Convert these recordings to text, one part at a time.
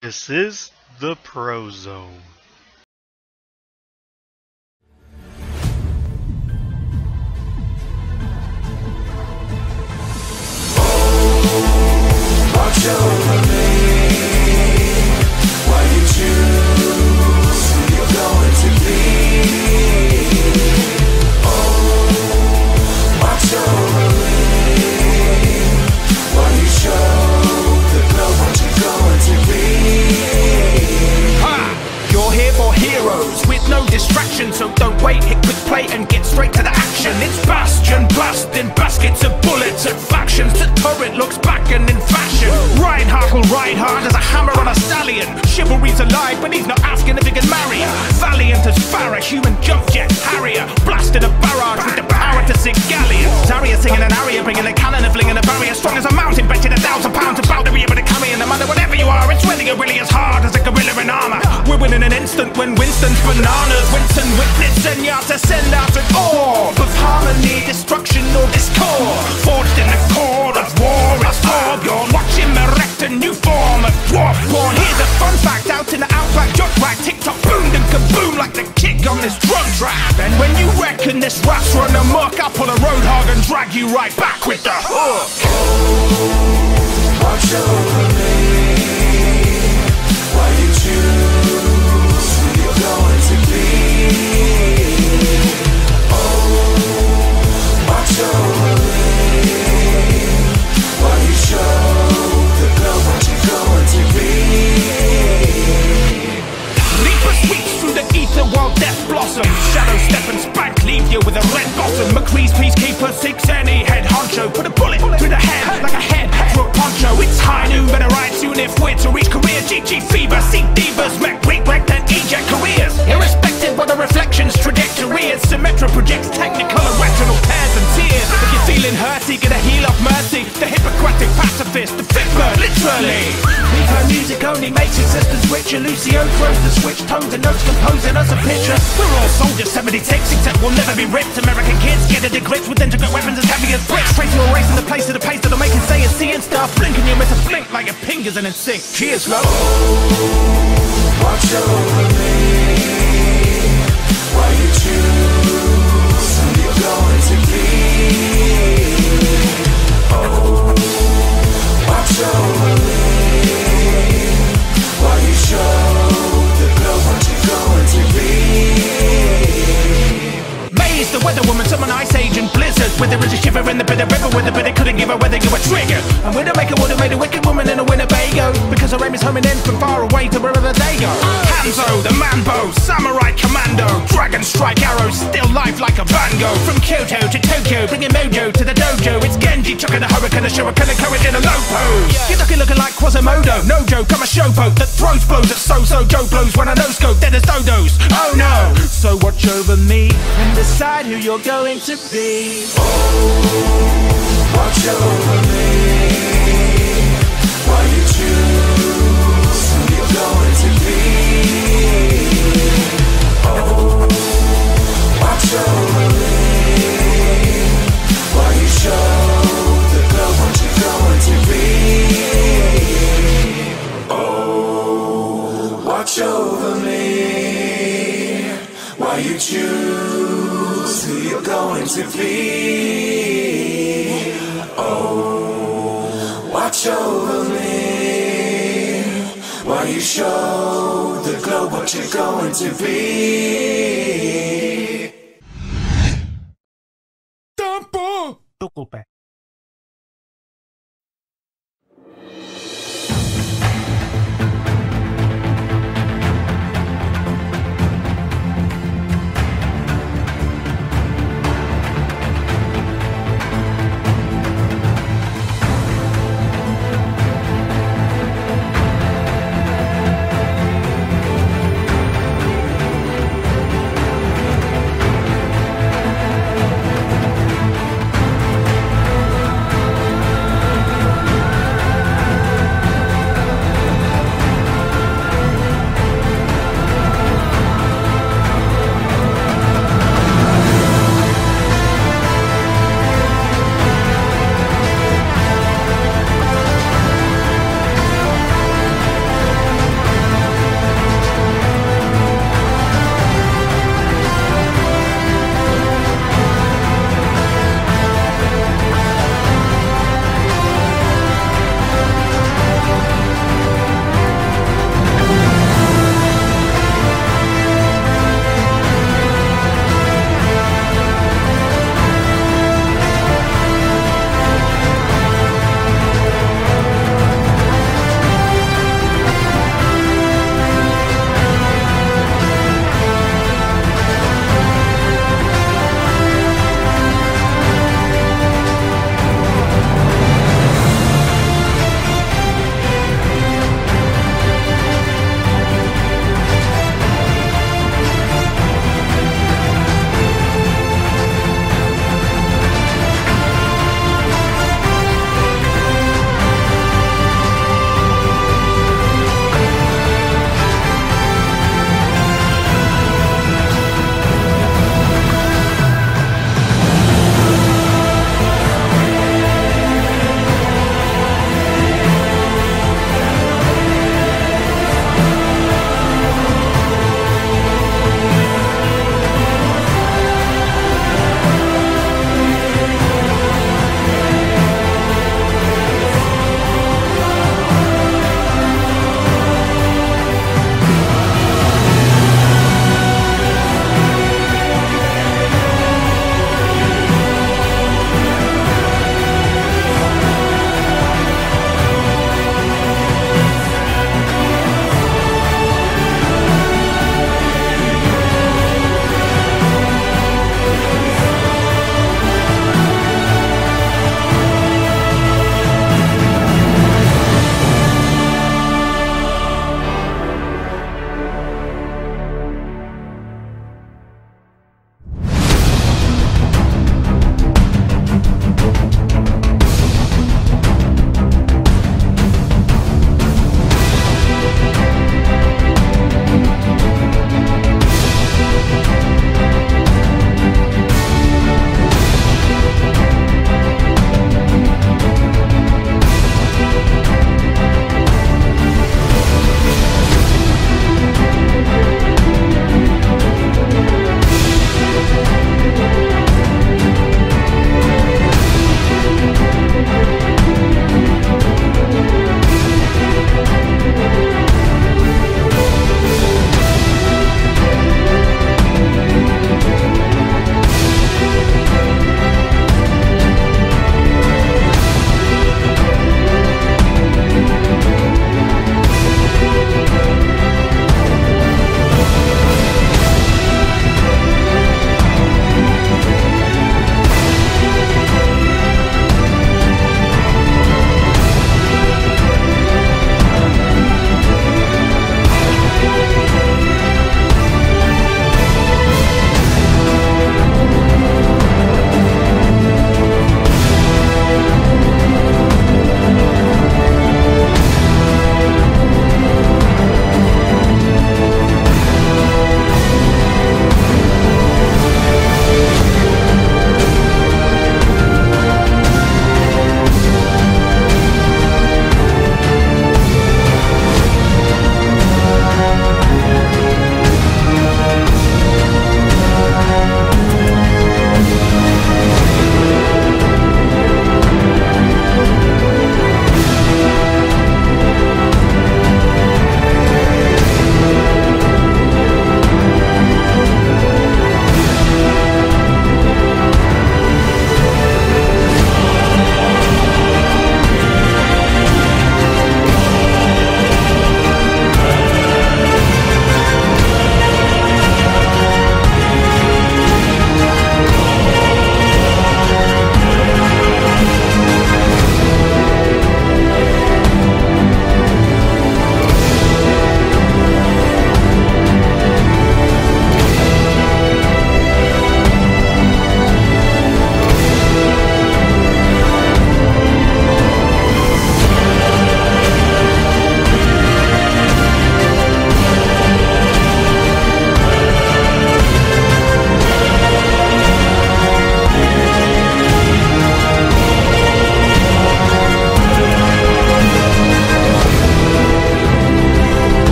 This is the Pro Zone. Watch over me while you choose who you're going to be. Oh, watch over me while you show the glow what you're going to be. You're here for heroes with no distraction, so don't wait, hit quick play and get straight to the action. It's Bastion, blasting baskets of bullets at factions. The turret looks back and in fashion. Reinhardt will ride hard as a hammer on a stallion. Chivalry's alive, but he's not asking if he can marry her. Valiant as Farah, human jump jet Harrier, blasting a barrage with the power to sink galleons. Zarya singing an aria, bringing a cannon and flinging a barrier. Strong as a mountain, betting 1,000 pounds about to be able to carry. And no matter whatever you are, it's really as hard as a gorilla in armor. We're winning an instant when Winston's bananas. Winston witness Zenyatta send out an orb of harmony, destruction or discord. Forged in the core of war, it's orb. You're watching me erect a new form of dwarf born. Here's a fun fact, out in the outback, jump right, tick-tock, boom and kaboom like the kick on this drum track. And when you reckon this rap's run amok, I'll pull a roadhog and drag you right back with the hook. Watch over me while you choose who you're going to be. Oh, watch over me while you show the glow what you're going to be. Leaper sweeps through the ether while death blossoms. Shadow step and spank leave you with a red bottom. McCree's peacekeeper seeks any head honcho. Put a bullet through the head like a head through a poncho. It's high noon, better ride soon if we're to reach career. GG fever, seek divas, mech break then eject careers. Irrespective of the reflections, trajectory is symmetra projects technical and retinal pairs and tears. If you're feeling hurty, get a heal of mercy. The Hippocratic pacifist, the fit bird, literally. Leave her music only makes existence richer. Lucio throws the switch, tones and notes composing us a picture. We're all soldiers, 76, except we'll never be ripped. American kids get it grips with intricate weapons as heavy as bricks. Trace your race in the place of the pace that'll make it say and see and stuff. Blink and you miss a blink like your fingers in sync. Cheers, love. Watch over me while you choose who you're going to be. Oh, watch over me while you show the glow what you're going to be. Maze, the weather woman, summon ice age and blizzard. Where there is a shiver in the bitter river, where the bitter couldn't give her whether you were triggered. And Widowmaker would have made a wicked woman in a Winnebago, because her aim is homing in from far away to wherever they go. Hanzo, the manbo, samurai commando, dragon strike arrows, still life like a Van Gogh. From Kyoto to Tokyo, bringing mojo to the dojo. It's Genji chucking a hurricane, a shuriken, a courage in a low pose. You're looking like Quasimodo, no joke, I'm a showboat that throws blows at so-so Joe blows when I no-scope, dead as dodos. Oh no! So watch over me and decide who you're going to be. Watch over me while you choose who you're going to be. Oh, watch over me while you show the glow what you're going to be. Oh, watch over me while you choose who you're going to be. Oh, watch over me while you show the glow what you're going to be. Tukul pe.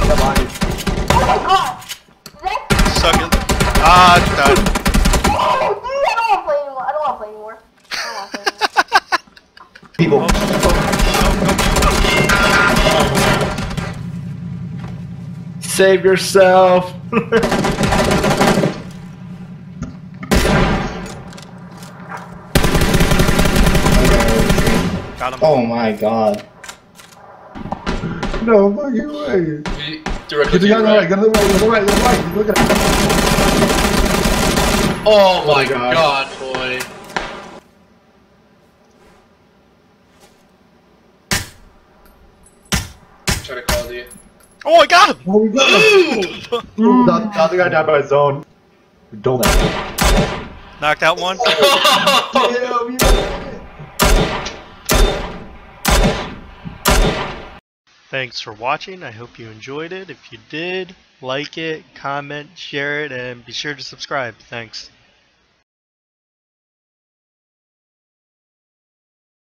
Oh my god! Suck it. Ah, it's done. Oh, dude, I don't want to play anymore. I don't want to play anymore. I don't want to play anymore. People. Save yourself. Got him. Oh my god. No fucking way. Directly Get to your right. go to the right, Look at it. Oh my god, boy. Try to call you. Oh, I got him! Oh, we got him. The other guy died by his own. Don't let. Knocked out one. Damn, you Thanks for watching. I hope you enjoyed it. If you did, like it, comment, share it, and be sure to subscribe. Thanks.